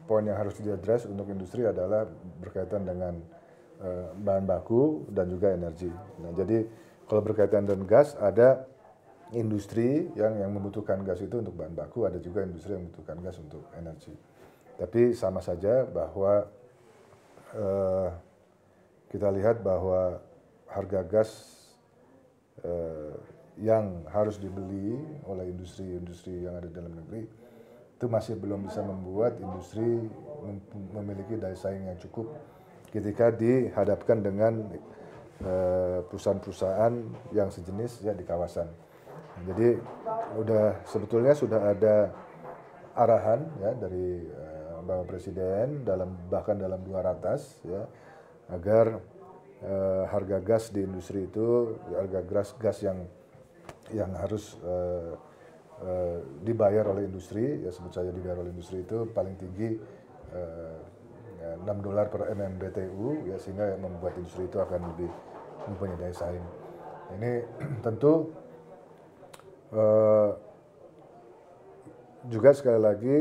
poin yang harus diadres untuk industri adalah berkaitan dengan bahan baku dan juga energi. Nah, jadi kalau berkaitan dengan gas, ada industri yang membutuhkan gas itu untuk bahan baku, ada juga industri yang membutuhkan gas untuk energi. Tapi sama saja bahwa kita lihat bahwa harga gas yang harus dibeli oleh industri-industri yang ada di dalam negeri itu masih belum bisa membuat industri memiliki daya saing yang cukup ketika dihadapkan dengan perusahaan-perusahaan yang sejenis ya di kawasan. Jadi sebetulnya sudah ada arahan ya dari Bapak Presiden bahkan dalam 2 ratas ya agar harga gas di industri itu harga gas yang harus dibayar oleh industri ya sebut saja dibayar oleh industri itu paling tinggi $6 per MMBTU ya sehingga membuat industri itu akan lebih mempunyai daya saing. Ini tentu juga sekali lagi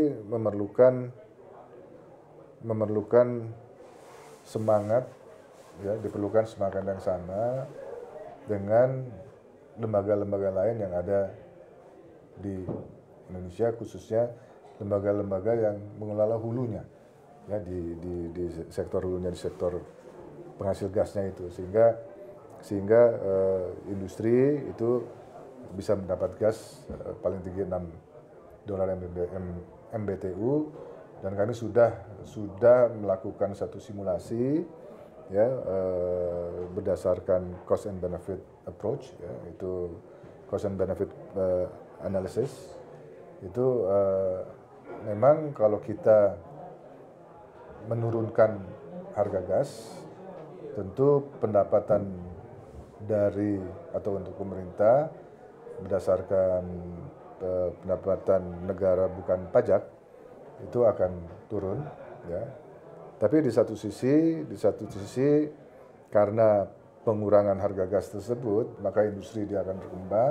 memerlukan semangat ya diperlukan semangat yang sama dengan lembaga-lembaga lain yang ada di Indonesia, khususnya lembaga-lembaga yang mengelola hulunya ya di sektor hulunya, di sektor penghasil gasnya itu sehingga industri itu bisa mendapat gas paling tinggi $6 MBTU dan kami sudah melakukan satu simulasi ya berdasarkan cost and benefit approach ya, itu cost and benefit analysis itu memang kalau kita menurunkan harga gas tentu pendapatan dari atau untuk pemerintah berdasarkan pendapatan negara bukan pajak itu akan turun ya. Tapi di satu sisi karena pengurangan harga gas tersebut maka industri dia akan berkembang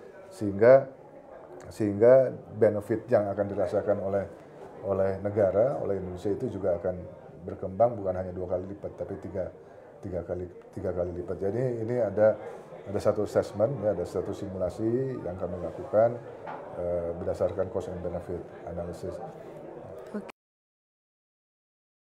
sehingga benefit yang akan dirasakan oleh negara, oleh Indonesia itu juga akan berkembang bukan hanya 2 kali lipat tapi tiga kali lipat. Jadi ini ada satu assessment ya, ada satu simulasi yang kami lakukan berdasarkan cost and benefit analysis.